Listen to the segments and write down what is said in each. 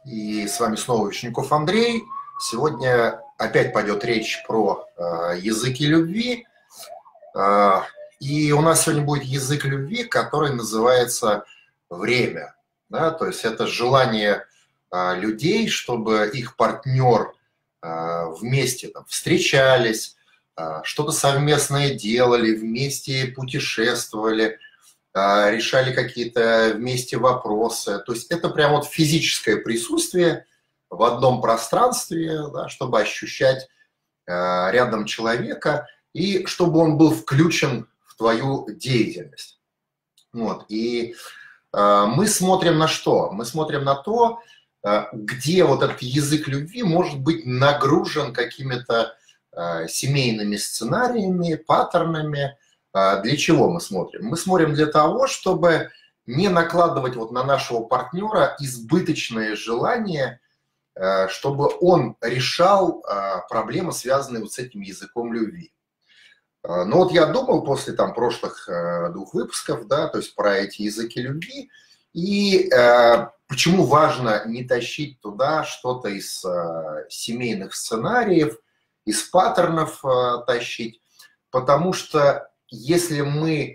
И с вами снова Вишняков Андрей. Сегодня опять пойдет речь про языки любви. И у нас сегодня будет язык любви, который называется время. Да? То есть это желание людей, чтобы их партнер вместе там встречались, что-то совместное делали, вместе путешествовали, решали какие-то вместе вопросы. То есть это прям вот физическое присутствие в одном пространстве, да, чтобы ощущать рядом человека и чтобы он был включен в твою деятельность. Вот. И мы смотрим на что? Мы смотрим на то, где вот этот язык любви может быть нагружен какими-то семейными сценариями, паттернами. Для чего мы смотрим? Мы смотрим для того, чтобы не накладывать вот на нашего партнера избыточные желания, чтобы он решал проблемы, связанные вот с этим языком любви. Но вот я думал после там прошлых двух выпусков, да, то есть про эти языки любви, и почему важно не тащить туда что-то из семейных сценариев, из паттернов тащить, потому что если мы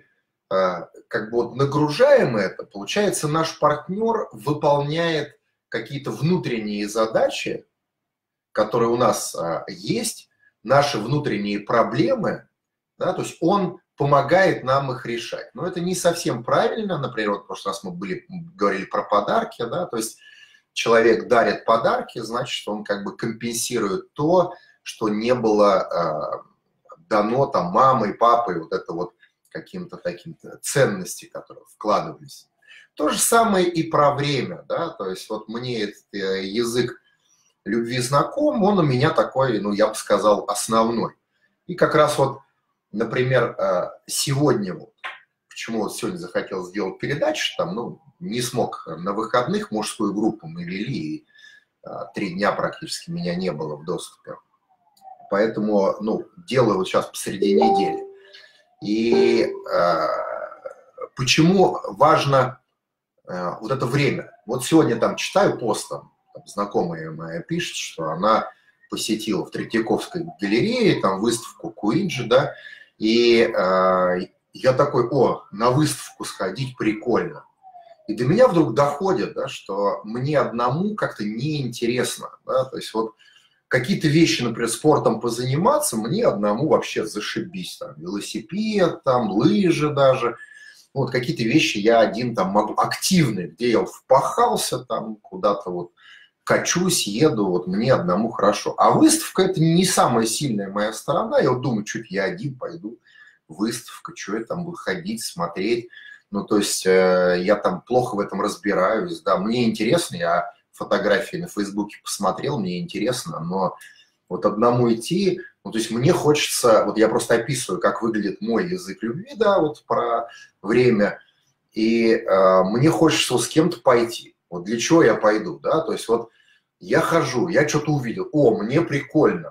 как бы вот нагружаем это, получается, наш партнер выполняет какие-то внутренние задачи, которые у нас есть, наши внутренние проблемы, да, то есть он помогает нам их решать. Но это не совсем правильно. Например, вот в прошлый раз мы говорили про подарки, да, то есть человек дарит подарки, значит, он как бы компенсирует то, что не было дано там мамой, папой, вот это вот каким-то таким ценности, которые вкладывались. То же самое и про время, да, то есть вот мне этот язык любви знаком, он у меня такой, ну, я бы сказал, основной. И как раз вот, например, сегодня, вот, почему вот сегодня захотел сделать передачу, там, ну, не смог на выходных, мужскую группу мы вели, и 3 дня практически меня не было в доступе. Поэтому, ну, делаю вот сейчас посреди недели. И почему важно вот это время? Вот сегодня там читаю пост, там знакомая моя пишет, что она посетила в Третьяковской галерее там выставку Куинджи, да, и я такой, на выставку сходить прикольно. И до меня вдруг доходит, да, что мне одному как-то неинтересно, да, то есть вот какие-то вещи, например, спортом позаниматься, мне одному вообще зашибись. Там, велосипед, там, лыжи даже. Вот какие-то вещи я один там могу, активные, где я впахался, там куда-то вот качусь, еду, вот мне одному хорошо. А выставка – это не самая сильная моя сторона. Я вот думаю, чуть я один пойду, выставка, что я там буду ходить, смотреть. Ну, то есть я там плохо в этом разбираюсь, да, мне интересно, я фотографии на Фейсбуке посмотрел, мне интересно, но вот одному идти, ну, то есть мне хочется, вот я просто описываю, как выглядит мой язык любви, да, вот про время, и мне хочется вот с кем-то пойти. Вот для чего я пойду, да, то есть вот я хожу, я что-то увидел, мне прикольно,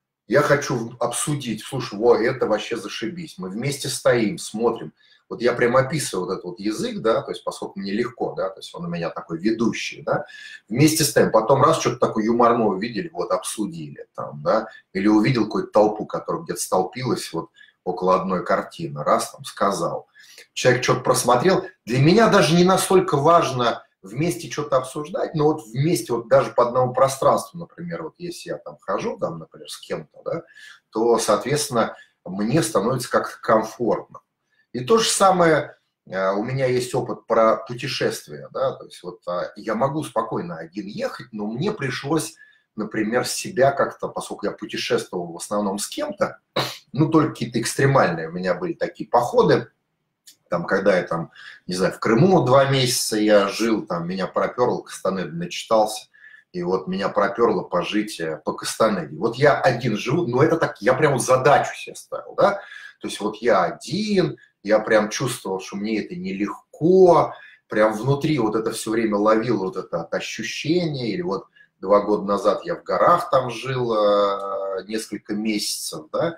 я хочу обсудить, слушай, это вообще зашибись, мы вместе стоим, смотрим. Вот я прям описываю вот этот вот язык, да, то есть поскольку мне легко, да, то есть он у меня такой ведущий, да, вместе с тем, потом раз что-то такое юморное увидели, вот обсудили там, да, или увидел какую-то толпу, которая где-то столпилась вот около одной картины, раз там сказал. Человек что-то просмотрел. Для меня даже не настолько важно вместе что-то обсуждать, но вот вместе вот даже по одному пространству, например, вот если я там хожу, там, например, с кем-то, да, то, соответственно, мне становится как-то комфортно. И то же самое, у меня есть опыт про путешествия, да, то есть вот я могу спокойно один ехать, но мне пришлось, например, себя как-то, поскольку я путешествовал в основном с кем-то, ну, только какие-то экстремальные у меня были такие походы, там, когда я там, не знаю, в Крыму 2 месяца я жил, там, меня проперло, Кастанеды начитался, и вот меня проперло пожить по Кастанеде. Вот я один живу, но это так, я прям задачу себе ставил, да, то есть вот я один, я прям чувствовал, что мне это нелегко, прям внутри вот это все время ловил вот это ощущение, или вот 2 года назад я в горах там жил несколько месяцев, да,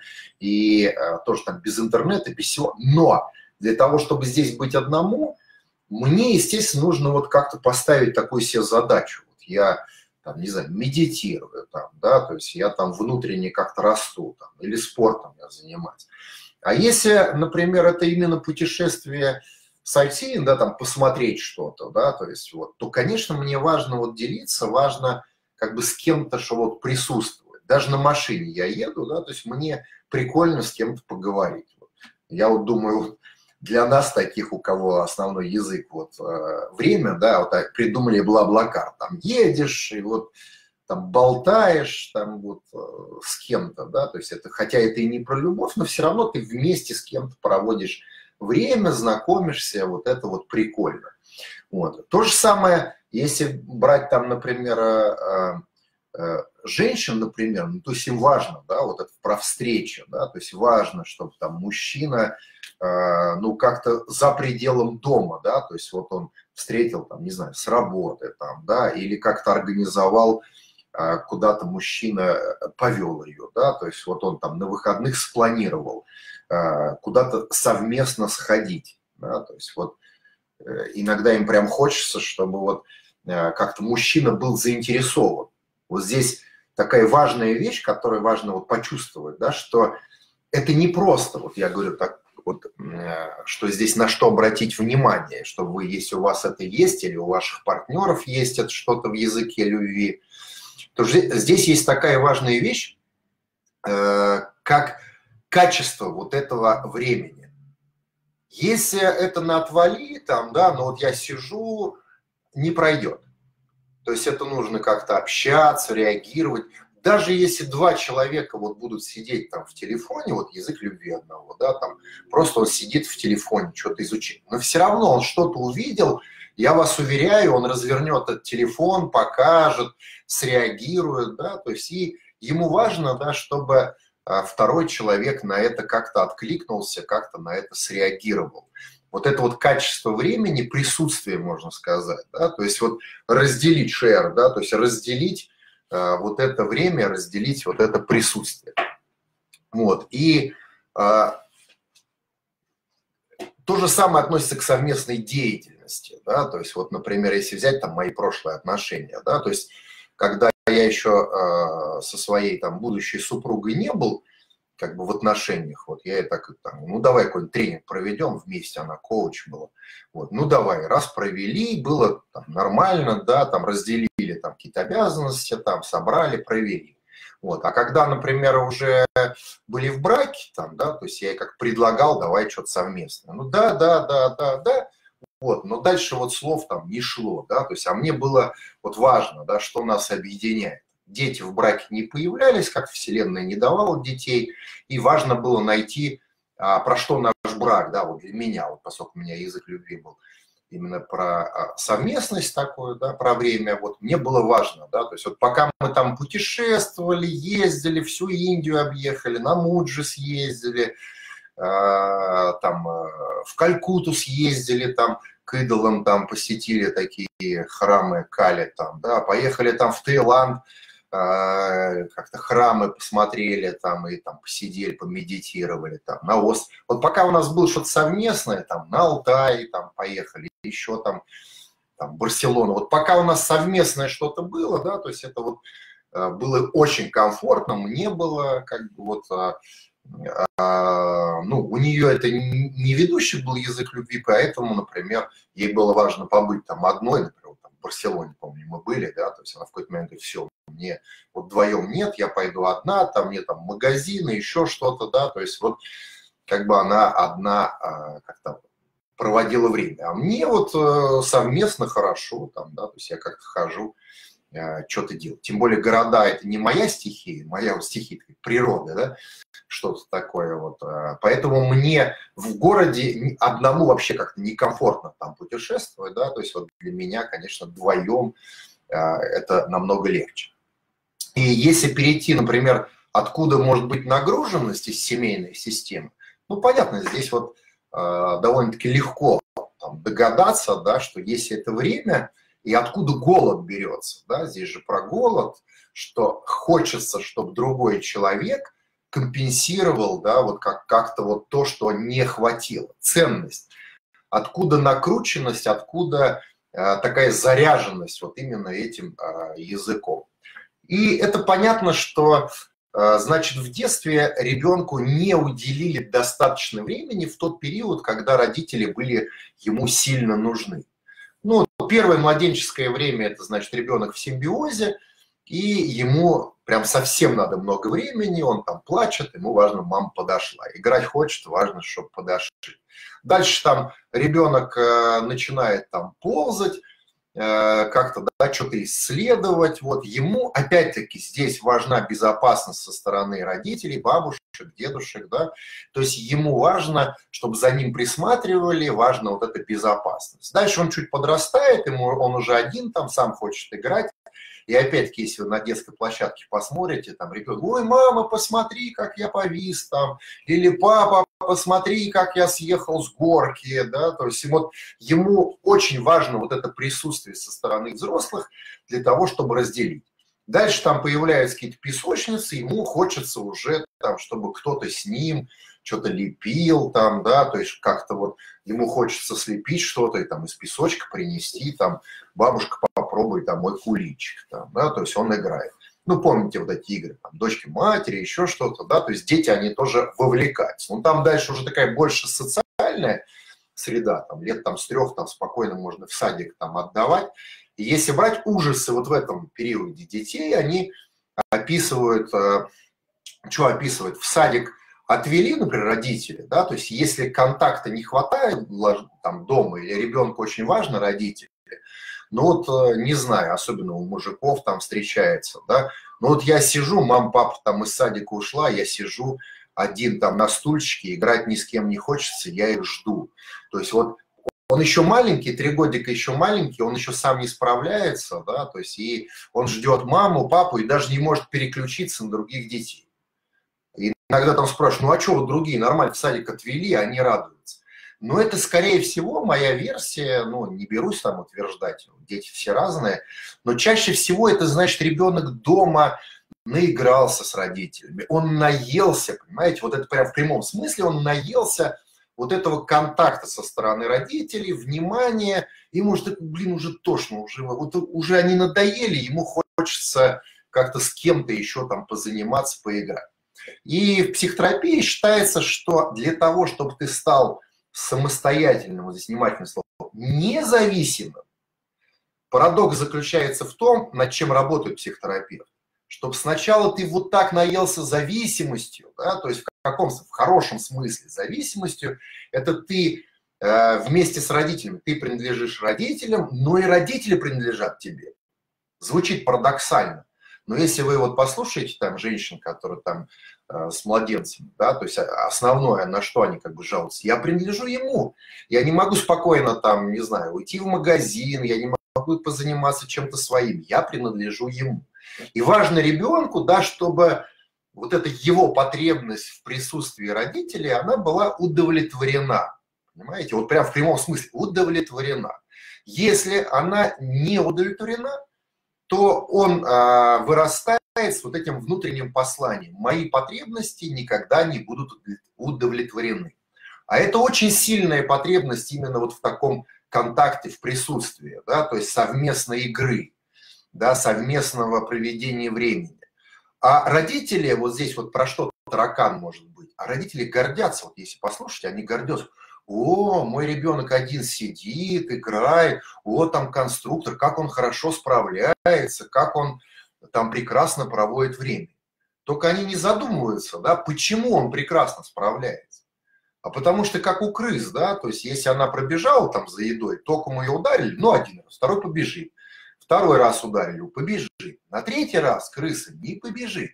и тоже там без интернета, без всего, но для того, чтобы здесь быть одному, мне, естественно, нужно вот как-то поставить такую себе задачу. я, там, не знаю, медитирую, там, да, то есть я там внутренне как-то расту, там, или спортом я занимаюсь. А если, например, это именно путешествие сайтсиинг, да, там, посмотреть что-то, да, то есть вот, то, конечно, мне важно вот делиться, важно как бы с кем-то, что вот присутствует. Даже на машине я еду, да, то есть мне прикольно с кем-то поговорить. Вот. Я вот думаю, для нас, таких, у кого основной язык, вот, время, да, вот так придумали бла-блакар, там, едешь, и вот, там, болтаешь, там, вот, с кем-то, да, то есть это, хотя это и не про любовь, но все равно ты вместе с кем-то проводишь время, знакомишься, вот это вот прикольно. Вот. То же самое, если брать там, например, женщин, например, ну, то есть им важно, да, вот это про встречу, да, то есть важно, чтобы там мужчина, ну, как-то за пределом дома, да, то есть вот он встретил, там, не знаю, с работы, там, да, или как-то организовал, куда-то мужчина повел ее, да, то есть вот он там на выходных спланировал куда-то совместно сходить, да, то есть вот иногда им прям хочется, чтобы вот как-то мужчина был заинтересован. Вот здесь такая важная вещь, которую важно вот почувствовать, да, что это не просто, вот я говорю так, вот, что здесь на что обратить внимание, что вы, если у вас это есть, или у ваших партнеров есть это что-то в языке любви, то здесь есть такая важная вещь, как качество вот этого времени. Если это на отвали, там, да, но вот я сижу, не пройдет. То есть это нужно как-то общаться, реагировать. Даже если два человека вот будут сидеть там в телефоне, вот язык любви одного, да, там, просто он сидит в телефоне, что-то изучит. Но все равно он что-то увидел, я вас уверяю, он развернет этот телефон, покажет, среагирует, да, то есть и ему важно, да, чтобы второй человек на это как-то откликнулся, как-то на это среагировал. Вот это вот качество времени, присутствие, можно сказать, да, то есть вот разделить share, да, то есть разделить вот это время, разделить вот это присутствие. Вот, и то же самое относится к совместной деятельности, да, то есть вот, например, если взять там мои прошлые отношения, да, то есть когда я еще со своей там будущей супругой не был, как бы в отношениях, вот я и так, там, ну давай какой-нибудь тренинг проведем вместе, она коуч была, вот, ну давай, раз провели, было там нормально, да, там разделили там какие-то обязанности, там собрали, провели, вот, а когда, например, уже были в браке, там, да, то есть я ей как предлагал, давай что-то совместное, ну да, вот, но дальше вот слов там не шло, да, то есть, а мне было вот важно, да, что нас объединяет. Дети в браке не появлялись, как Вселенная не давала детей, и важно было найти, про что наш брак, да, вот для меня, вот поскольку у меня язык любви был именно про совместность такую, да, про время, вот мне было важно, да, то есть вот пока мы там путешествовали, ездили, всю Индию объехали, на Муджи съездили, там в Калькутту съездили, там к идолам там посетили такие храмы Кали, там, да, поехали там в Таиланд, как-то храмы посмотрели там и там посидели, помедитировали там на остров. Вот пока у нас было что-то совместное, там на Алтай там поехали, еще там Барселона. Вот пока у нас совместное что-то было, да, то есть это вот было очень комфортно, мне было как бы вот, ну, у нее это не ведущий был язык любви, поэтому, например, ей было важно побыть там одной, например, вот там в Барселоне, помню, мы были, да, то есть она в какой-то момент говорит, все, мне вот вдвоем нет, я пойду одна, там мне там магазины, еще что-то, да, то есть вот как бы она одна как-то проводила время. А мне вот совместно хорошо, там, да, то есть я как-то хожу, что-то делать. Тем более города это не моя стихия, моя вот стихия природа, да, что-то такое вот. Поэтому мне в городе одному вообще как-то некомфортно там путешествовать, да, то есть вот для меня, конечно, вдвоем это намного легче. И если перейти, например, откуда может быть нагруженность из семейной системы, ну, понятно, здесь вот довольно-таки легко там догадаться, да, что если это время, и откуда голод берется, да, здесь же про голод, что хочется, чтобы другой человек компенсировал, да, вот как-то вот то, что не хватило, ценность. Откуда накрученность, откуда такая заряженность вот именно этим языком. И это понятно, что, значит, в детстве ребенку не уделили достаточно времени в тот период, когда родители были ему сильно нужны. Ну, первое младенческое время – это, значит, ребенок в симбиозе, и ему прям совсем надо много времени, он там плачет, ему важно, мама подошла. Играть хочет, важно, чтобы подошли. Дальше там ребенок начинает там ползать, как-то, да, что-то исследовать. Вот ему, опять-таки, здесь важна безопасность со стороны родителей, бабушек, дедушек, да. То есть ему важно, чтобы за ним присматривали, важна вот эта безопасность. Дальше он чуть подрастает, он уже один там, сам хочет играть. И опять-таки, если вы на детской площадке посмотрите, там ребенок: ой, мама, посмотри, как я повис там, или папа, посмотри, как я съехал с горки, да, то есть вот ему очень важно вот это присутствие со стороны взрослых для того, чтобы разделить. Дальше там появляются какие-то песочницы, ему хочется уже там, чтобы кто-то с ним что-то лепил там, да, то есть как-то вот ему хочется слепить что-то и там из песочка принести, там, бабушка, попробуй там мой куличик, там, да, то есть он играет. Ну, помните вот эти игры, там, дочки матери, еще что-то, да, то есть дети, они тоже вовлекаются. Ну, там дальше уже такая больше социальная среда, там, лет там с 3 там спокойно можно в садик там отдавать. И если брать ужасы вот в этом периоде детей, они описывают, что описывают, в садик отвели, например, родители, да, то есть если контакта не хватает там дома или ребенку очень важно родители, ну вот, не знаю, особенно у мужиков там встречается, да, ну вот я сижу, мама, папа там из садика ушла, я сижу один там на стульчике, играть ни с кем не хочется, я их жду. То есть вот он еще маленький, 3 годика еще маленький, он еще сам не справляется, да, то есть и он ждет маму, папу и даже не может переключиться на других детей. И иногда там спрашивают: ну а что вот другие нормально в садик отвели, они радуются. Но это, скорее всего, моя версия, ну, не берусь там утверждать, дети все разные, но чаще всего это значит, ребенок дома наигрался с родителями, он наелся, понимаете, вот это прям в прямом смысле, он наелся вот этого контакта со стороны родителей, внимания, ему уже, блин, уже тошно, уже они надоели, ему хочется как-то с кем-то еще там позаниматься, поиграть. И в психотерапии считается, что для того, чтобы ты стал самостоятельным, вот здесь внимательное слово, независимым, парадокс заключается в том, над чем работает психотерапевт, чтобы сначала ты вот так наелся зависимостью, да, то есть в хорошем смысле зависимостью, это ты вместе с родителями, ты принадлежишь родителям, но и родители принадлежат тебе. Звучит парадоксально. Но если вы вот послушаете там женщин, которые там с младенцем, да, то есть основное, на что они как бы жалуются: я принадлежу ему, я не могу спокойно там, не знаю, уйти в магазин, я не могу позаниматься чем-то своим, я принадлежу ему. И важно ребенку, да, чтобы вот эта его потребность в присутствии родителей, она была удовлетворена. Понимаете? Вот прям в прямом смысле удовлетворена. Если она не удовлетворена, то он вырастает с вот этим внутренним посланием: мои потребности никогда не будут удовлетворены. А это очень сильная потребность именно вот в таком контакте, в присутствии, да, то есть совместной игры, да, совместного проведения времени. А родители, вот здесь вот про что таракан может быть, а родители гордятся, вот если послушать, они гордятся: о, мой ребенок один сидит, играет, о, там конструктор, как он хорошо справляется, как он там прекрасно проводит время. Только они не задумываются, да, почему он прекрасно справляется. А потому что как у крыс, да, то есть если она пробежала там за едой, током ее ударили, ну, один раз, второй побежит. Второй раз ударили, побежит. На третий раз крыса не побежит.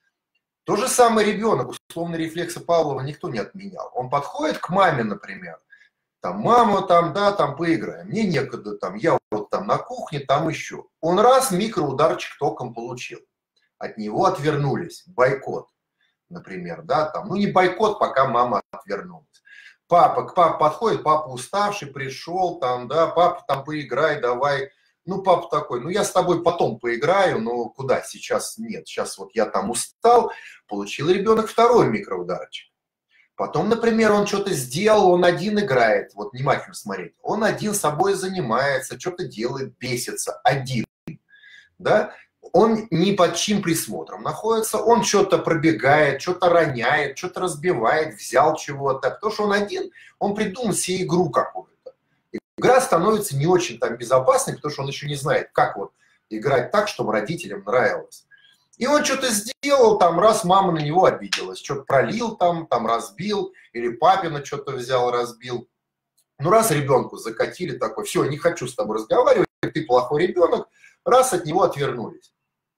То же самое ребенок, условно, рефлексы Павлова никто не отменял. Он подходит к маме, например, там, мама, там, да, там, поиграем, мне некогда, там, я вот там на кухне, там еще. Он раз микроударчик током получил. От него отвернулись, бойкот, например, да, там, ну, не бойкот, пока мама отвернулась. Папа к папе подходит, папа уставший, пришел, там, да, папа, там, поиграй, давай. Ну, папа такой: ну, я с тобой потом поиграю, но куда, сейчас нет, сейчас вот я там устал, получил ребенок второй микроударчик. Потом, например, он что-то сделал, он один играет, вот внимательно смотреть, он один собой занимается, что-то делает, бесится, один, да, он ни под чьим присмотром находится, он что-то пробегает, что-то роняет, что-то разбивает, взял чего-то, потому что он один, он придумал себе игру какую-то. Игра становится не очень там безопасной, потому что он еще не знает, как вот играть так, чтобы родителям нравилось. И он что-то сделал, там раз мама на него обиделась, что-то пролил там разбил, или папина что-то взял, разбил. Ну раз ребенку закатили такой, все, не хочу с тобой разговаривать, ты плохой ребенок, раз от него отвернулись.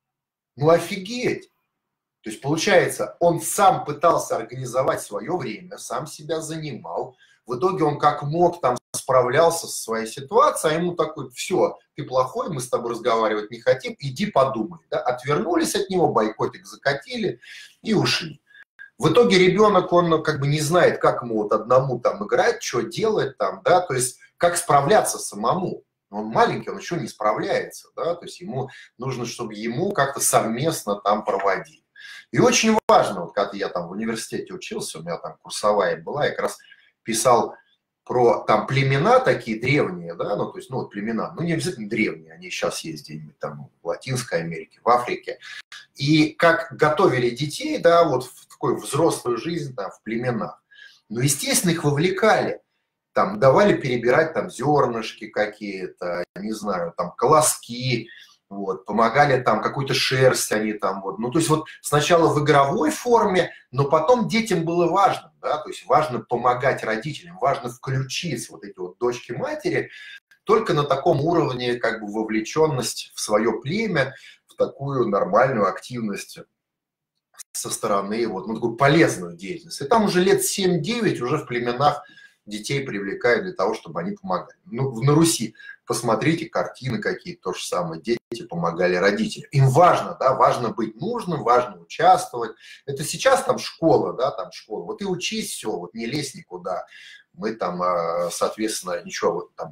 Ну офигеть! То есть получается, он сам пытался организовать свое время, сам себя занимал. В итоге он как мог там справлялся со своей ситуацией, а ему такой, все, ты плохой, мы с тобой разговаривать не хотим, иди подумай. Да? Отвернулись от него, бойкотик закатили и ушли. В итоге ребенок, он как бы не знает, как ему вот одному там играть, что делать там, да, то есть как справляться самому. Он маленький, он еще не справляется, да, то есть ему нужно, чтобы ему как-то совместно там проводить. И очень важно, вот когда я там в университете учился, у меня там курсовая была, я как раз писал про там племена такие древние, да, ну, то есть, ну, вот племена, ну, не обязательно древние, они сейчас есть где-нибудь там в Латинской Америке, в Африке, и как готовили детей, да, вот в такую взрослую жизнь, там, в племенах. Ну, естественно, их вовлекали, там, давали перебирать там зернышки какие-то, не знаю, там, колоски, вот, помогали там какую-то шерсть они там вот, ну то есть вот сначала в игровой форме, но потом детям было важно, да, то есть важно помогать родителям, важно включиться, вот эти вот дочки матери, только на таком уровне как бы вовлеченность в свое племя, в такую нормальную активность со стороны, вот, ну такую полезную деятельность. И там уже лет 7-9 уже в племенах детей привлекают для того, чтобы они помогали. Ну, на Руси посмотрите, картины какие-то, то же самое, дети помогали родителям. Им важно, да, важно быть нужным, важно участвовать. Это сейчас там школа, да, там школа. Вот и учись, все, вот не лезь никуда. Мы там, соответственно, ничего, вот там,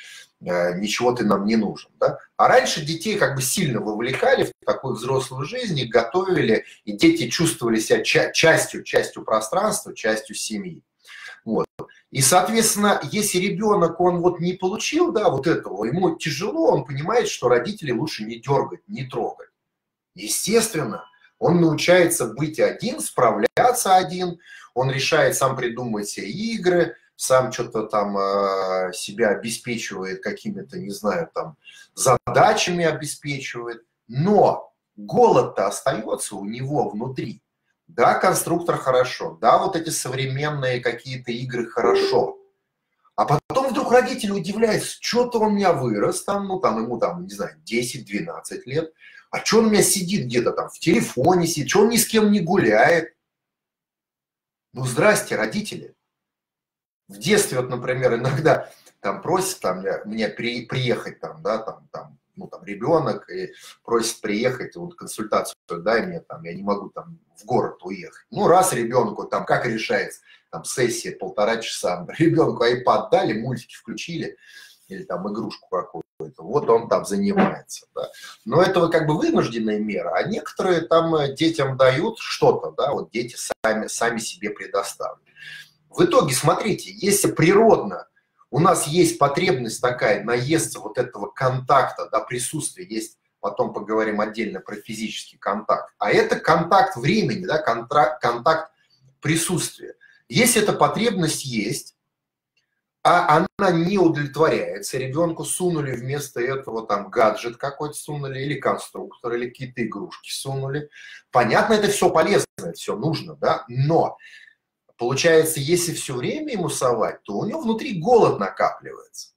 ничего ты нам не нужен, да. А раньше детей как бы сильно вовлекали в такую взрослую жизнь, их готовили, и дети чувствовали себя частью пространства, частью семьи. Вот. И, соответственно, если ребенок, он вот не получил, да, вот этого, ему тяжело, он понимает, что родителей лучше не дергать, не трогать. Естественно, он научается быть один, справляться один, он решает сам придумывать себе игры, сам что-то там себя обеспечивает какими-то, не знаю, там, задачами обеспечивает, но голод-то остается у него внутри. Да, конструктор хорошо, да, вот эти современные какие-то игры хорошо. А потом вдруг родители удивляются, что-то он у меня вырос, там, ну, там, ему, там, не знаю, 10-12 лет, а что он у меня сидит где-то там в телефоне сидит, что он ни с кем не гуляет. Ну, здрасте, родители. В детстве, вот, например, иногда там просят там, меня приехать, там, да, там, ну, там, ребенок и просит приехать, вот, консультацию дай мне, там, я не могу там в город уехать. Ну, раз ребенку, там, как решается, там, сессия 1,5 часа, ребенку iPad дали, мультики включили, или там игрушку какую-то, вот он там занимается, да. Но это как бы вынужденная мера, а некоторые там детям дают что-то, да, вот дети сами себе предоставят. В итоге, смотрите, если природно у нас есть потребность такая, наесться вот этого контакта, да, присутствия, есть, потом поговорим отдельно про физический контакт, а это контакт времени, да, контакт присутствия. Если эта потребность есть, а она не удовлетворяется, ребенку сунули вместо этого там гаджет какой-то сунули, или конструктор, или какие-то игрушки сунули, понятно, это все полезно, это все нужно, да, но получается, если все время ему совать, то у него внутри голод накапливается.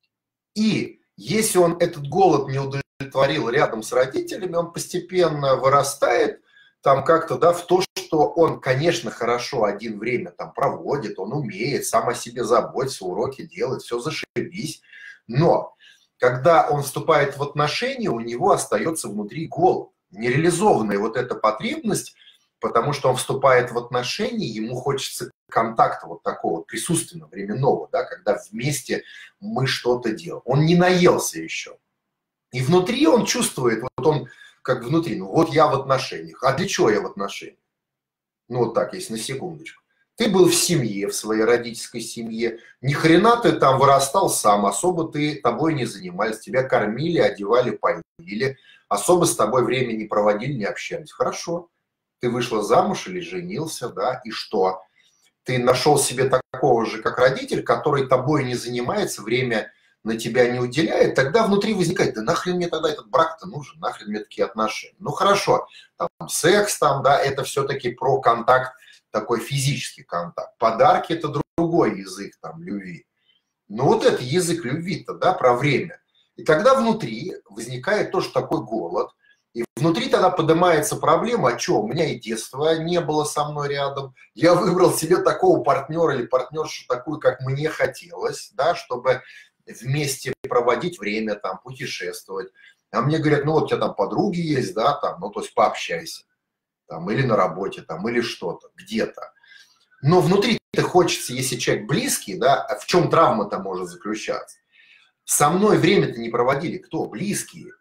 И если он этот голод не удовлетворил рядом с родителями, он постепенно вырастает там как-то, да, в то, что он, конечно, хорошо один время там проводит, он умеет, сам о себе заботится, уроки делает, все зашибись. Но когда он вступает в отношения, у него остается внутри голод. Нереализованная вот эта потребность, потому что он вступает в отношения, ему хочется контакта вот такого присутственного, временного, да, когда вместе мы что-то делаем. Он не наелся еще. И внутри он чувствует, вот он как внутри, ну вот я в отношениях. А для чего я в отношениях? Ну вот так, если на секундочку. Ты был в семье, в своей родительской семье. Ни хрена ты там вырастал сам, особо тобой не занимались. Тебя кормили, одевали, поили. Особо с тобой время не проводили, не общались. Хорошо. Ты вышла замуж или женился, да, и что? Ты нашел себе такого же, как родитель, который тобой не занимается, время на тебя не уделяет, тогда внутри возникает, да нахрен мне тогда этот брак-то нужен, нахрен мне такие отношения. Ну хорошо, там секс, там, да, это все-таки про контакт, такой физический контакт. Подарки – это другой язык там любви. Но вот это язык любви-то, да, про время. И тогда внутри возникает тоже такой голод. И внутри тогда поднимается проблема, а что, у меня и детства не было со мной рядом. Я выбрал себе такого партнера или партнершу такую, как мне хотелось, да, чтобы вместе проводить время, там, путешествовать. А мне говорят, ну вот у тебя там подруги есть, да, там, ну то есть пообщайся. Там, или на работе, там, или что-то, где-то. Но внутри-то хочется, если человек близкий, да, в чем травма-то может заключаться? Со мной время-то не проводили кто? Близкие.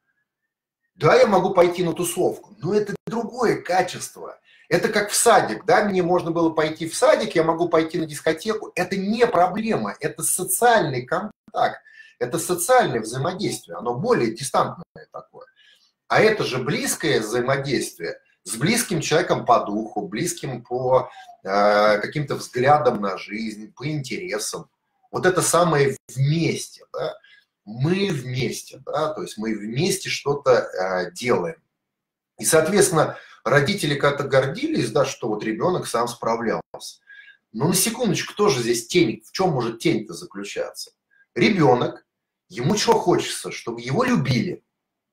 Да, я могу пойти на тусовку, но это другое качество. Это как в садик, да, мне можно было пойти в садик, я могу пойти на дискотеку. Это не проблема, это социальный контакт, это социальное взаимодействие, оно более дистантное такое. А это же близкое взаимодействие с близким человеком по духу, близким по каким-то взглядам на жизнь, по интересам. Вот это самое вместе, да? Мы вместе, да, то есть мы вместе что-то делаем. И, соответственно, родители как-то гордились, да, что вот ребенок сам справлялся. Но на секундочку, кто же здесь тень? В чем может тень-то заключаться? Ребенок, ему чего хочется? Чтобы его любили,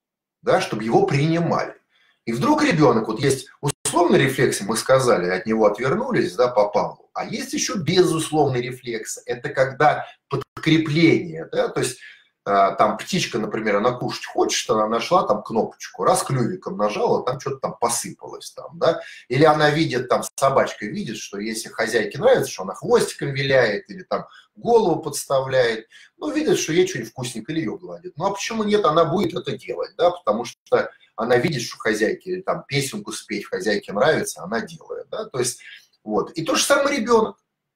да, чтобы его принимали. И вдруг ребенок, вот есть условный рефлекс, мы сказали, от него отвернулись, да, по Павлу, а есть еще безусловный рефлекс. Это когда подкрепление, да, то есть там птичка, например, она кушать хочет, она нашла там кнопочку, раз клювиком нажала, там что-то там посыпалось там, да, или она видит, там собачка видит, что если хозяйке нравится, что она хвостиком виляет или там голову подставляет, ну, видит, что ей что-нибудь вкусненько или ее гладит. Ну, а почему нет, она будет это делать, да, потому что она видит, что хозяйке или там песенку спеть хозяйке нравится, она делает, да, то есть вот. И то же самое ребенок.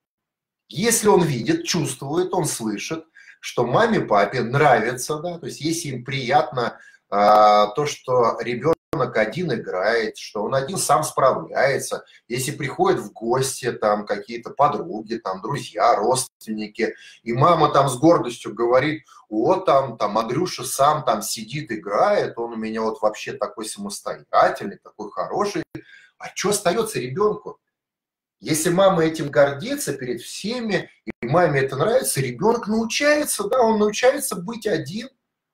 Если он видит, чувствует, он слышит, что маме, папе нравится, да, то есть если им приятно то, что ребенок один играет, что он один сам справляется, если приходят в гости там какие-то подруги, там друзья, родственники, и мама там с гордостью говорит, вот там Андрюша сам там сидит, играет, он у меня вот вообще такой самостоятельный, такой хороший, а что остается ребенку? Если мама этим гордится перед всеми, и маме это нравится, ребенок научается, да, он научается быть один.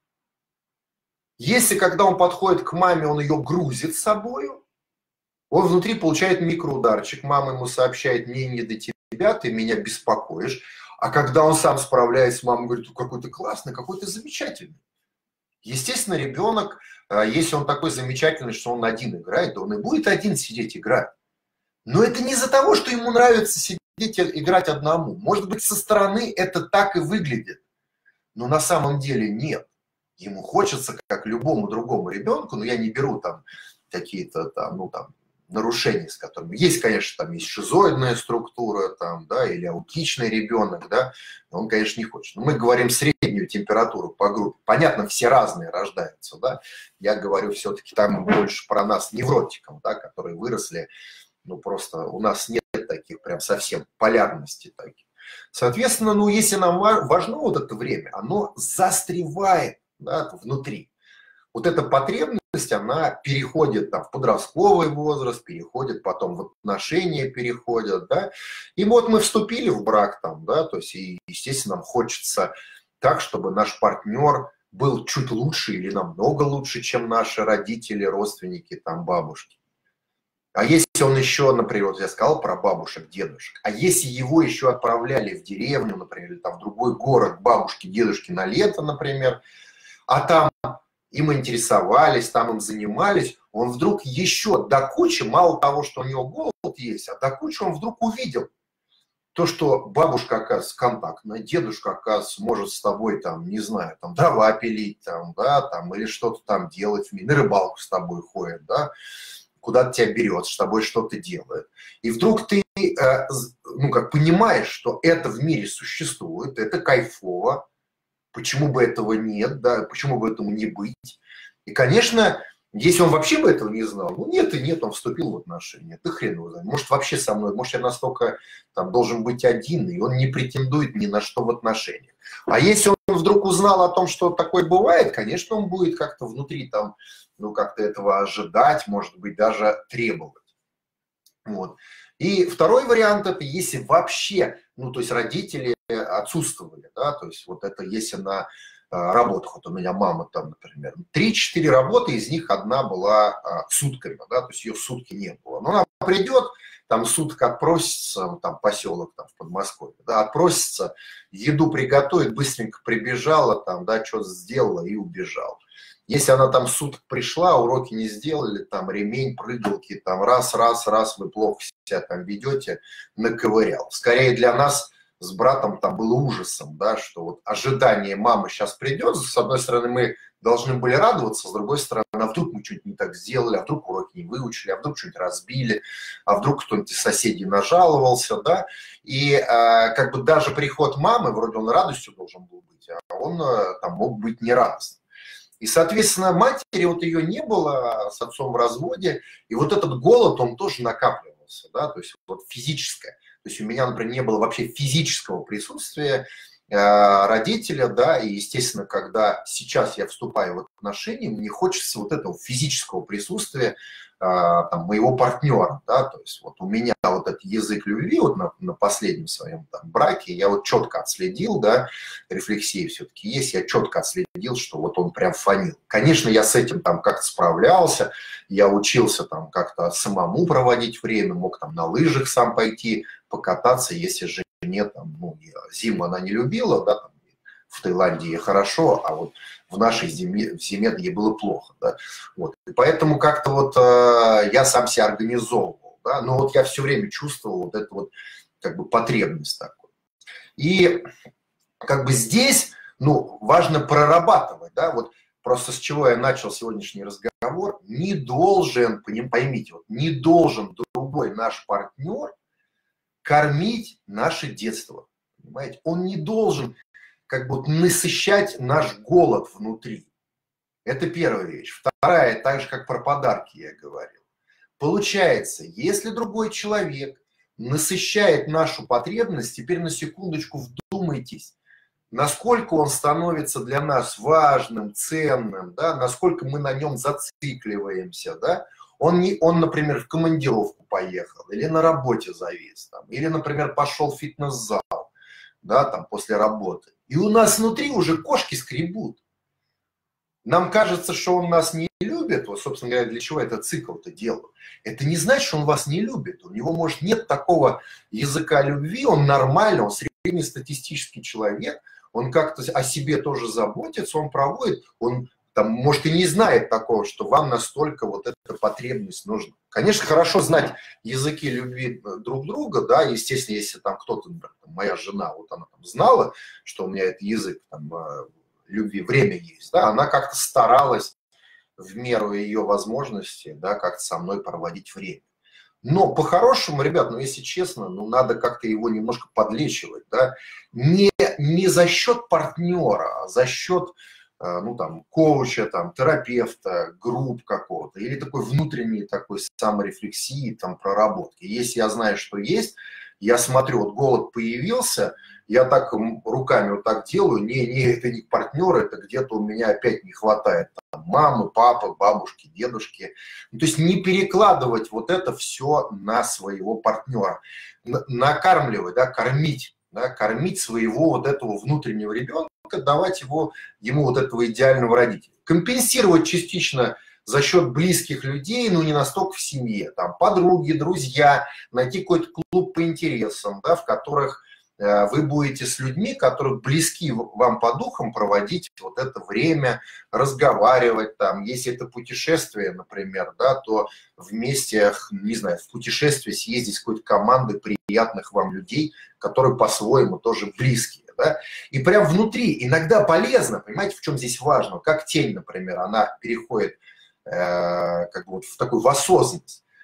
Если, когда он подходит к маме, он ее грузит с собой, он внутри получает микроударчик, мама ему сообщает, мне не до тебя, ты меня беспокоишь. А когда он сам справляется, мама говорит, какой ты классный, какой ты замечательный. Естественно, ребенок, если он такой замечательный, что он один играет, то он и будет один сидеть играть. Но это не из-за того, что ему нравится сидеть и играть одному. Может быть, со стороны это так и выглядит. Но на самом деле нет. Ему хочется, как любому другому ребенку, но я не беру там какие-то там, ну, там, нарушения, с которыми... Есть, конечно, там есть шизоидная структура, там, да, или аутичный ребенок, да, но он, конечно, не хочет. Но мы говорим среднюю температуру по группе. Понятно, все разные рождаются, да. Я говорю все-таки там больше про нас, невротиков, да, которые выросли. Ну, просто у нас нет таких прям совсем полярностей таких. Соответственно, ну, если нам важно вот это время, оно застревает, да, внутри. Вот эта потребность, она переходит там в подростковый возраст, переходит потом в отношения, переходят, да. И вот мы вступили в брак там, да, то есть, и, естественно, нам хочется так, чтобы наш партнер был чуть лучше или намного лучше, чем наши родители, родственники, там, бабушки. А если он еще, например, вот я сказал про бабушек, дедушек, а если его еще отправляли в деревню, например, или там в другой город бабушки, дедушки на лето, например, а там им интересовались, там им занимались, он вдруг еще до кучи, мало того, что у него голод есть, а до кучи он вдруг увидел то, что бабушка, оказывается, контактная, дедушка, оказывается, может с тобой, там, не знаю, там, дрова пилить, там, да, там, или что-то там делать, на рыбалку с тобой ходит, да, куда-то тебя берет, с тобой что-то делает. И вдруг ты ну, как понимаешь, что это в мире существует, это кайфово, почему бы этого нет, да, почему бы этому не быть. И, конечно, если он вообще бы этого не знал, ну нет и нет, он вступил в отношения, ты хрен его знает. Может, вообще со мной, может, я настолько там должен быть один, и он не претендует ни на что в отношениях. А если он вдруг узнал о том, что такое бывает, конечно, он будет как-то внутри там, ну, как-то этого ожидать, может быть, даже требовать. Вот. И второй вариант – это если вообще, ну, то есть родители отсутствовали, да, то есть вот это если на работах, вот у меня мама там, например, 3-4 работы, из них одна была сутками, да, то есть ее сутки не было. Но она придет, там сутка отпросится, там поселок там, в Подмосковье, да, отпросится, еду приготовит, быстренько прибежала, там, да, что-то сделала и убежала. Если она там суток пришла, уроки не сделали, там ремень, прыгалки, там раз, вы плохо себя там ведете, наковырял. Скорее для нас с братом там было ужасом, да, что вот ожидание мамы сейчас придет, с одной стороны мы должны были радоваться, с другой стороны, а вдруг мы что-нибудь не так сделали, а вдруг уроки не выучили, а вдруг что-нибудь разбили, а вдруг кто-нибудь из соседей нажаловался, да, и как бы даже приход мамы, вроде он радостью должен был быть, а он там мог быть нерадостным. И, соответственно, матери вот ее не было, с отцом в разводе, и вот этот голод, он тоже накапливался, да, то есть вот физическое. То есть у меня, например, не было вообще физического присутствия родителя, да, и, естественно, когда сейчас я вступаю в отношения, мне хочется вот этого физического присутствия там, моего партнера, да, то есть вот у меня вот этот язык любви вот на последнем своем там браке я вот четко отследил, да, рефлексия все-таки есть, я четко отследил, что вот он прям фонил. Конечно, я с этим там как-то справлялся, я учился там как-то самому проводить время, мог там на лыжах сам пойти покататься, если жене там, ну, зиму она не любила, да, там, в Таиланде ей хорошо, а вот в нашей зиме, в зиме ей было плохо, да, вот. И поэтому как-то вот я сам себя организовывал, да, но вот я все время чувствовал вот эту вот как бы потребность такую. И как бы здесь, ну, важно прорабатывать, да, вот просто с чего я начал сегодняшний разговор, не должен, поймите, вот, не должен другой наш партнер кормить наше детство, понимаете, он не должен как бы насыщать наш голод внутри. Это первая вещь. Вторая, так же, как про подарки я говорил. Получается, если другой человек насыщает нашу потребность, теперь на секундочку вдумайтесь, насколько он становится для нас важным, ценным, да, насколько мы на нем зацикливаемся, да. Он, например, в командировку поехал, или на работе завис, там, или, например, пошел в фитнес-зал, да, там, после работы. И у нас внутри уже кошки скребут. Нам кажется, что он нас не любит. Вот, собственно говоря, для чего этот цикл-то делаю? Это не значит, что он вас не любит. У него, может, нет такого языка любви, он нормальный, он среднестатистический человек, он как-то о себе тоже заботится, он проводит, он там, может, и не знает такого, что вам настолько вот эта потребность нужна. Конечно, хорошо знать языки любви друг друга, да, естественно, если там кто-то, например, моя жена, вот она там знала, что у меня этот язык там, любви, время есть, да, она как-то старалась в меру ее возможностей, да, как-то со мной проводить время. Но по-хорошему, ребят, ну, если честно, ну, надо как-то его немножко подлечивать, да, не за счет партнера, а за счет ну, там, коуча, там, терапевта, групп какого-то, или такой внутренней такой саморефлексии, там, проработки. Если я знаю, что есть, я смотрю, вот голод появился, я так руками вот так делаю, это не партнер, это где-то у меня опять не хватает там, мамы, папы, бабушки, дедушки. Ну, то есть не перекладывать вот это все на своего партнера, накармливать, да, кормить своего вот этого внутреннего ребенка, давать ему вот этого идеального родителя. Компенсировать частично за счет близких людей, но не настолько в семье. Там подруги, друзья, найти какой-то клуб по интересам, да, в которых вы будете с людьми, которые близки вам по духам, проводить вот это время, разговаривать там. Если это путешествие, например, да, то вместе, не знаю, в путешествие съездить с какой-то командой приятных вам людей, которые по-своему тоже близкие. Да? И прям внутри иногда полезно, понимаете, в чем здесь важно, как тень, например, она переходит как бы вот в такую в осознанность.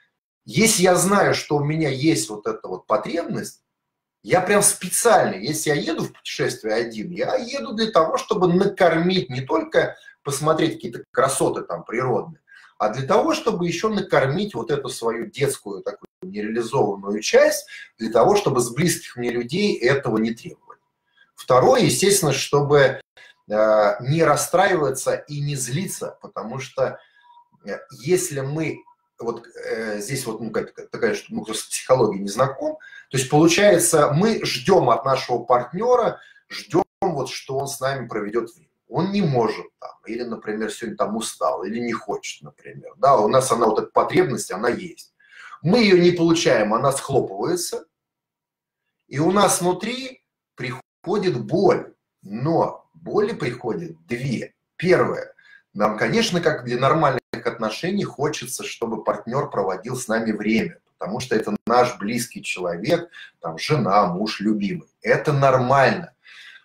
Если я знаю, что у меня есть вот эта вот потребность, я прям специально, если я еду в путешествие один, я еду для того, чтобы накормить, не только посмотреть какие-то красоты там природные, а для того, чтобы еще накормить вот эту свою детскую такую нереализованную часть, для того, чтобы с близких мне людей этого не требовать. Второе, естественно, чтобы не расстраиваться и не злиться, потому что если мы вот здесь вот такая, что кто с психологией не знаком, то есть получается, мы ждем от нашего партнера, ждем вот, что он с нами проведет время. Он не может там, или, например, сегодня там устал, или не хочет, например. Да, у нас она вот эта потребность, она есть. Мы ее не получаем, она схлопывается, и у нас внутри приходит боль. Но боли приходят две. Первое. Нам, конечно, как для нормальных отношений, хочется, чтобы партнер проводил с нами время, потому что это наш близкий человек, там, жена, муж, любимый. Это нормально.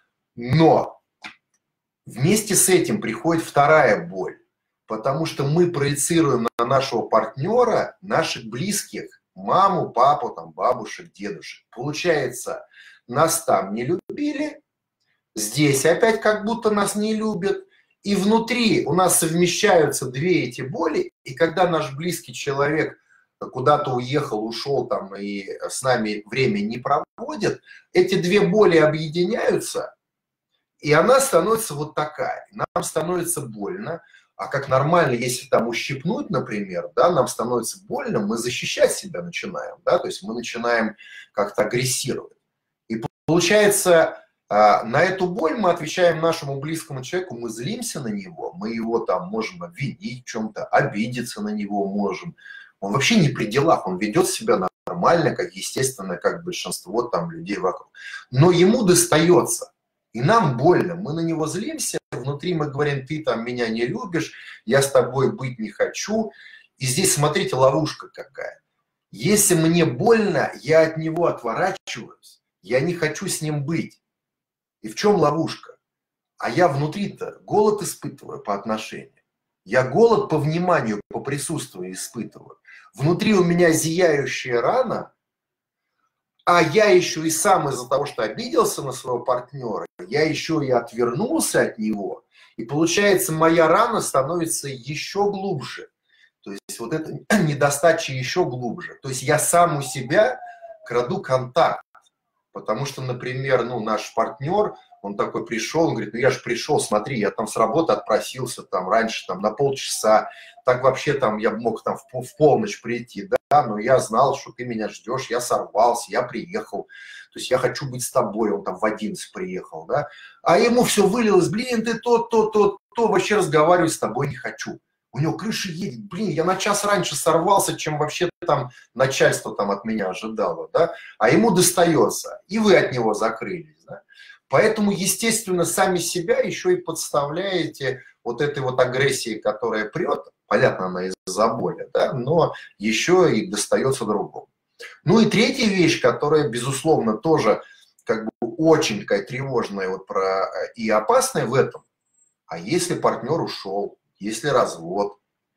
Но вместе с этим приходит вторая боль, потому что мы проецируем на нашего партнера наших близких, маму, папу, там, бабушек, дедушек. Получается, нас там не любили, здесь опять как будто нас не любят, и внутри у нас совмещаются две эти боли, и когда наш близкий человек куда-то уехал, ушел там и с нами время не проводит, эти две боли объединяются, и она становится вот такая. Нам становится больно, а как нормально, если там ущипнуть, например, да, нам становится больно, мы защищать себя начинаем, да, то есть мы начинаем как-то агрессировать. И получается, на эту боль мы отвечаем нашему близкому человеку, мы злимся на него, мы его там можем обвинить в чем-то, обидеться на него можем. Он вообще не при делах, он ведет себя нормально, как естественно, как большинство там людей вокруг. Но ему достается, и нам больно, мы на него злимся, внутри мы говорим, ты там меня не любишь, я с тобой быть не хочу. И здесь, смотрите, ловушка какая. Если мне больно, я от него отворачиваюсь, я не хочу с ним быть. И в чем ловушка? А я внутри-то голод испытываю по отношению. Я голод по вниманию, по присутствию испытываю. Внутри у меня зияющая рана, а я еще и сам из-за того, что обиделся на своего партнера, я еще и отвернулся от него. И получается, моя рана становится еще глубже. То есть вот эта недостача еще глубже. То есть я сам у себя краду контакт. Потому что, например, ну, наш партнер, он такой пришел, он говорит, ну я же пришел, смотри, я там с работы отпросился там раньше там на полчаса, так вообще там я мог там в полночь прийти, да, но я знал, что ты меня ждешь, я сорвался, я приехал, то есть я хочу быть с тобой, он там в 11 приехал, да, а ему все вылилось, блин, ты то, вообще разговаривать с тобой не хочу. У него крыша едет, блин, я на час раньше сорвался, чем вообще там начальство там от меня ожидало, да, а ему достается, и вы от него закрылись, да. Поэтому, естественно, сами себя еще и подставляете вот этой вот агрессии, которая прет, понятно, она из-за боли, да, но еще и достается другому. Ну и третья вещь, которая, безусловно, тоже как бы очень такая тревожная вот и опасная в этом, а если партнер ушел, если развод,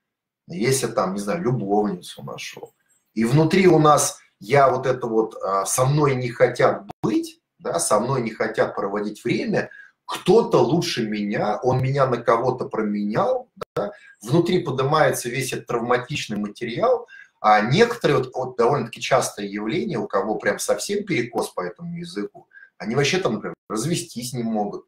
если там, не знаю, любовницу нашел, и внутри у нас я вот это вот со мной не хотят быть, да, со мной не хотят проводить время, кто-то лучше меня, он меня на кого-то променял, да, внутри поднимается весь этот травматичный материал, а некоторые, вот довольно-таки частое явление, у кого прям совсем перекос по этому языку, они вообще там, например, развестись не могут,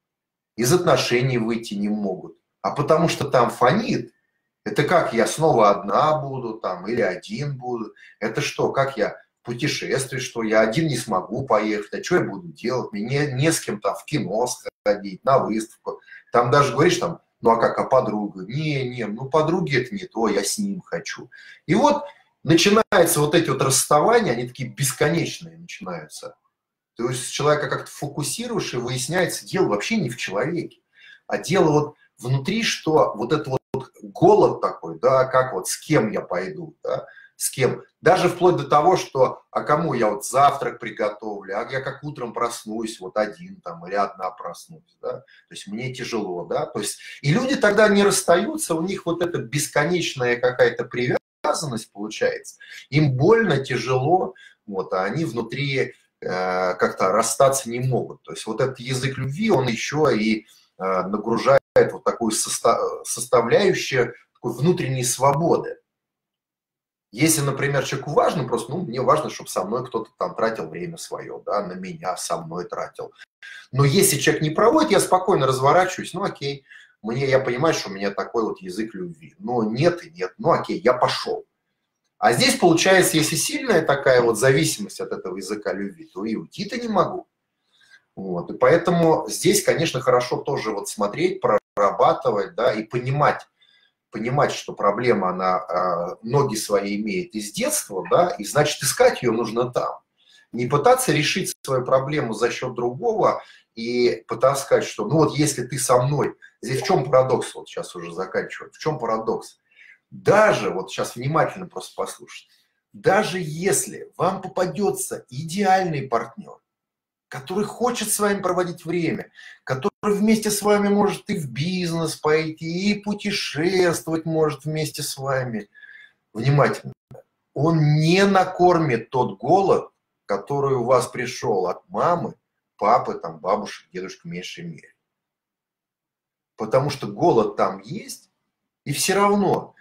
из отношений выйти не могут. А потому что там фонит, это как я снова одна буду там или один буду, это что, как я в путешествии, что я один не смогу поехать, а что я буду делать, мне не с кем там в кино сходить, на выставку, там даже говоришь там, ну а как, а подруга, не, ну подруги это не то, я с ним хочу. И вот начинаются вот эти вот расставания, они такие бесконечные начинаются. То есть человека как-то фокусируешь, и выясняется, дело вообще не в человеке, а дело вот внутри, что вот это вот голод такой, да, как вот с кем я пойду, да, с кем. Даже вплоть до того, что, а кому я вот завтрак приготовлю, а я как утром проснусь, вот один там или одна проснусь, да, то есть мне тяжело, да, то есть и люди тогда не расстаются, у них вот эта бесконечная какая-то привязанность, привязанность получается. Им больно, тяжело, вот, а они внутри как-то расстаться не могут. То есть вот этот язык любви, он еще и нагружает вот такую составляющую такой внутренней свободы. Если, например, человеку важно, просто, ну, мне важно, чтобы со мной кто-то там тратил время свое, да, на меня со мной тратил. Но если человек не проводит, я спокойно разворачиваюсь, ну, окей, я понимаю, что у меня такой вот язык любви. Но нет и нет, ну, окей, я пошел. А здесь, получается, если сильная такая вот зависимость от этого языка любви, то и уйти-то не могу. Вот. И поэтому здесь, конечно, хорошо тоже вот смотреть, прорабатывать, да, и понимать, что проблема, она ноги свои имеет из детства, да, и значит искать ее нужно там. Не пытаться решить свою проблему за счет другого и пытаться сказать, что ну вот если ты со мной, здесь в чем парадокс, вот сейчас уже заканчиваю, в чем парадокс? Даже, вот сейчас внимательно просто послушайте, даже если вам попадется идеальный партнер, который хочет с вами проводить время, который вместе с вами может и в бизнес пойти, и путешествовать может вместе с вами. Внимательно. Он не накормит тот голод, который у вас пришел от мамы, папы, там, бабушек, дедушек в меньшей мере. Потому что голод там есть, и все равно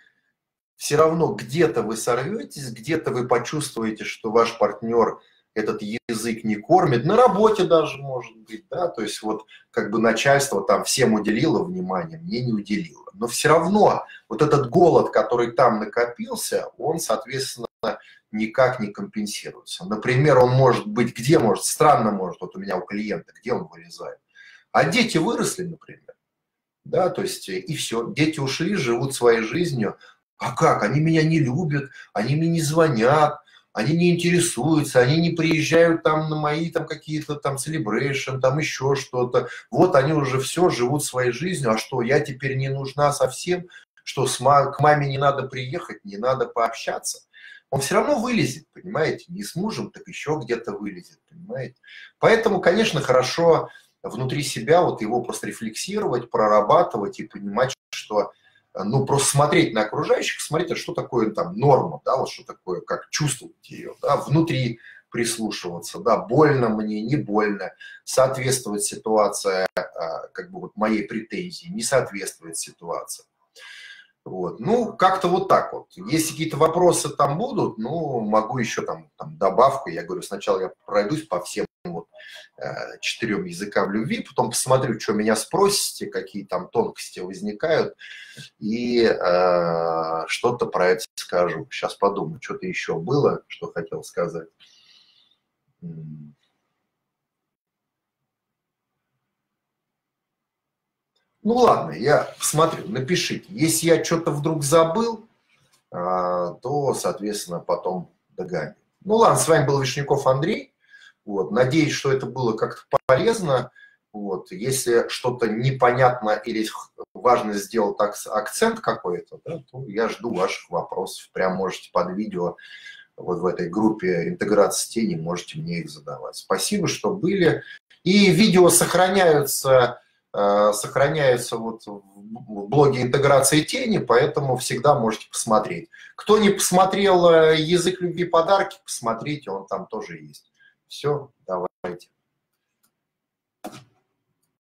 где-то вы сорветесь, где-то вы почувствуете, что ваш партнер этот язык не кормит, на работе даже может быть, да, то есть вот как бы начальство там всем уделило внимание, мне не уделило, но все равно вот этот голод, который там накопился, он, соответственно, никак не компенсируется. Например, он может быть, где может, странно может, вот у меня у клиента, где он вылезает, а дети выросли, например, да, то есть и все, дети ушли, живут своей жизнью, а как, они меня не любят, они мне не звонят, они не интересуются, они не приезжают там на мои там какие-то там celebration, там еще что-то. Вот они уже все, живут своей жизнью. А что, я теперь не нужна совсем? Что, к маме не надо приехать, не надо пообщаться? Он все равно вылезет, понимаете? Не с мужем, так еще где-то вылезет, понимаете? Поэтому, конечно, хорошо внутри себя вот его просто рефлексировать, прорабатывать и понимать, что ну, просто смотреть на окружающих, смотреть, что такое там норма, да, вот что такое, как чувствовать ее, да, внутри прислушиваться, да, больно мне, не больно, соответствует ситуация, как бы вот моей претензии, не соответствует ситуация. Вот. Ну, как-то вот так вот. Если какие-то вопросы там будут, ну, могу еще там добавку. Я говорю, сначала я пройдусь по всем вот 4 языкам любви, потом посмотрю, что меня спросите, какие там тонкости возникают, и что-то про это скажу. Сейчас подумаю, что-то еще было, что хотел сказать. Ну ладно, я посмотрю, напишите. Если я что-то вдруг забыл, то, соответственно, потом догоню. Ну ладно, с вами был Вишняков Андрей. Вот, надеюсь, что это было как-то полезно. Вот, если что-то непонятно или важно сделать акцент какой-то, да, то я жду ваших вопросов. Прям можете под видео вот в этой группе интеграции тени, можете мне их задавать. Спасибо, что были. И видео сохраняются вот в блоге интеграции тени, поэтому всегда можете посмотреть. Кто не посмотрел язык любви подарки, посмотрите, он там тоже есть. Все, давайте.